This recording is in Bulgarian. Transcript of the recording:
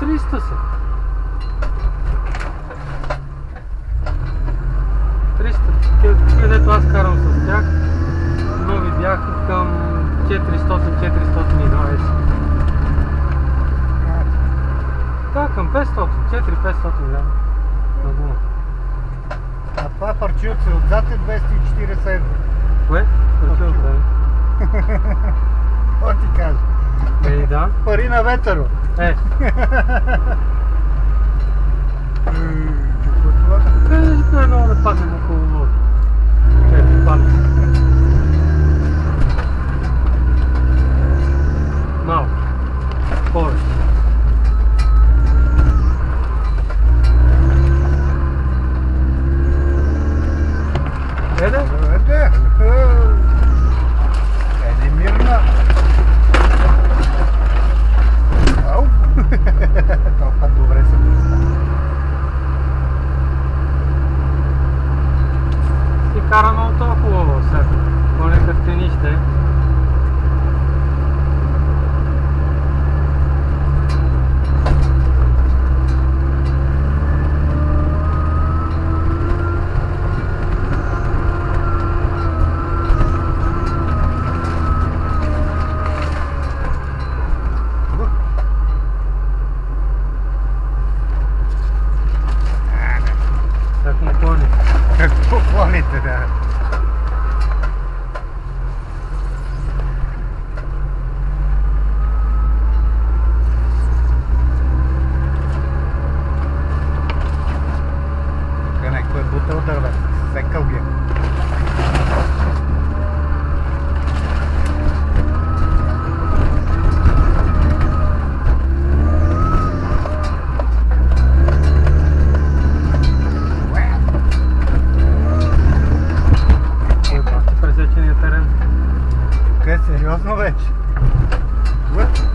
300 са. 300. Където аз карам с тях, нови бяха към 400-420. Да, към 500, 4-500 лева на гума. А това парчилце отзад е 240 евро. Кое? Парчилце, да. Какво ти кажа? Ей, да. Пари на ветъро. Е. Какво е това? Не е много да паднем около вода. Ето, паднем. Малко. Повече. Еде? Еде мирна. Ау! Толкова добре се представя. Си кара много толкова в себе. Понекът тенище. Какво клоните, да? Тук някой е бутал дървет, секал ги. Пресечения терен. Къде сериозно вече?